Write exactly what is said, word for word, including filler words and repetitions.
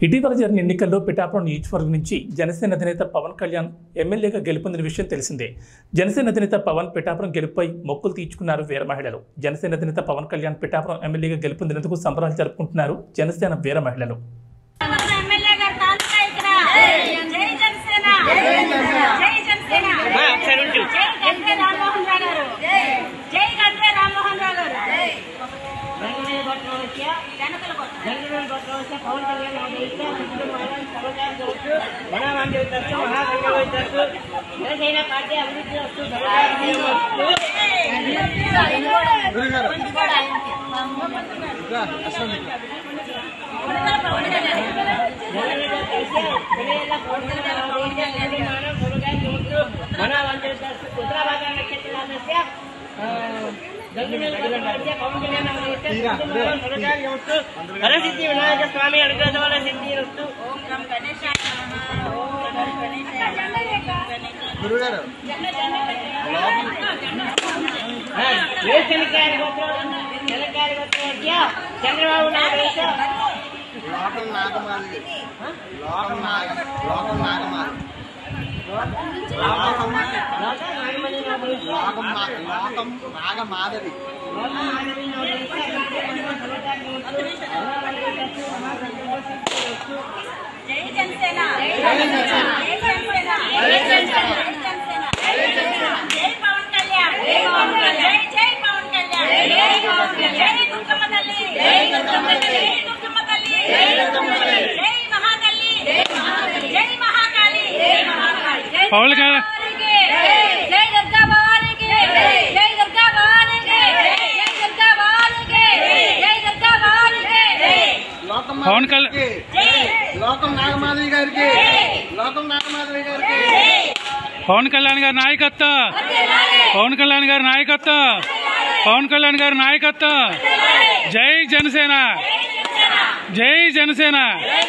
ఇటీవల జరిగిన ఎన్నికల్లో పిఠాపురం నియోజకవర్గం నుంచి జనసేన అధినేత పవన్ కళ్యాణ్ ఎమ్మెల్యేగా గెలుపొందిన విషయం తెలిసిందే. జనసేన అధినేత పవన్ పిఠాపురం గెలుపుపై మొక్కులు తీర్చుకున్నారు వీర మహిళలు. జనసేన అధినేత పవన్ కళ్యాణ్ పిఠాపురం ఎమ్మెల్యేగా గెలుపొందినందుకు సంబరాలు జరుపుకుంటున్నారు జనసేన వీర మహిళలు. సిద్ధి వినాయక స్వామి అనుగ్రహ సిద్ధి చంద్రబాబు నాయుడు లోకం నాగమాది లోకం నాగ లోకం నాగమాది లోకం లోకం నాగమాధవి జై జనసేన జై జనసేన జై జనసేన జై పవన్ కళ్యాణ్ జై పవన్ కళ్యాణ్ జై పవన్ కళ్యాణ్ జై పవన్ కళ్యాణ్ జై దుర్గమ్మ తల్లి జై దుర్గమ్మ తల్లి జై దుర్గమ్మ తల్లి జై దుర్గమ్మ తల్లి జై మహాతల్లి జై మహాతల్లి జై మహాకాళి జై మహాకాళి జై పవన్ కళ్యాణ్ జై దుర్గా భవానికి జై దుర్గా భవానికి జై దుర్గా భవానికి జై దుర్గా భవానికి లోకం పవన్ కళ్యాణ్ లోకం నాగమాధవి గారికి లోకం నాగమాధవి గారికి పవన్ కళ్యాణ్ గారి నాయకత్వం పవన్ కళ్యాణ్ గారి నాయకత్వం పవన్ కళ్యాణ్ గారి నాయకత్వం జై జనసేన జై జనసేన